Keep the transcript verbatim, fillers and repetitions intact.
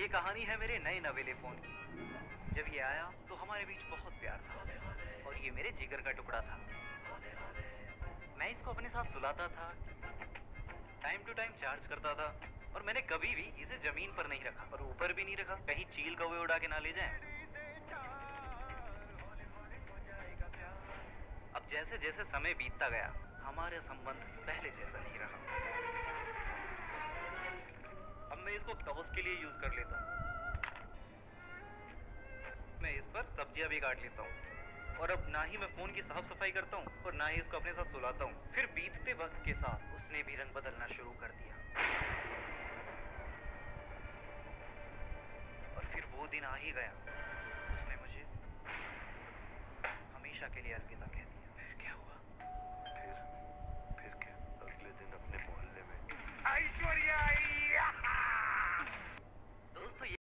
ये कहानी है मेरे नए नवेले फोन की। जब ये आया तो हमारे बीच बहुत प्यार था और ये मेरे जिगर का टुकड़ा था। मैं इसको अपने साथ सुलाता था, टाइम टू टाइम चार्ज करता था और मैंने कभी भी इसे जमीन पर नहीं रखा और ऊपर भी नहीं रखा, कहीं चील कौवे उड़ा के ना ले जाएं। अब जैसे जैसे समय बीतता गया हमारे संबंध पहले जैसा नहीं रहा। अब मैं इसको टॉस के लिए यूज कर लेता हूँ। मैं इस पर सब्जियां भी काट लेता हूँ और अब ना ही मैं फोन की साफ सफाई करता हूँ और ना ही इसको अपने साथ सुलाता हूँ। फिर बीतते वक्त के साथ उसने भी रंग बदलना शुरू कर दिया और फिर वो दिन आ ही गया। उसने मुझे हमेशा के लिए अलविदा कह दिया। फिर क्या हुआ?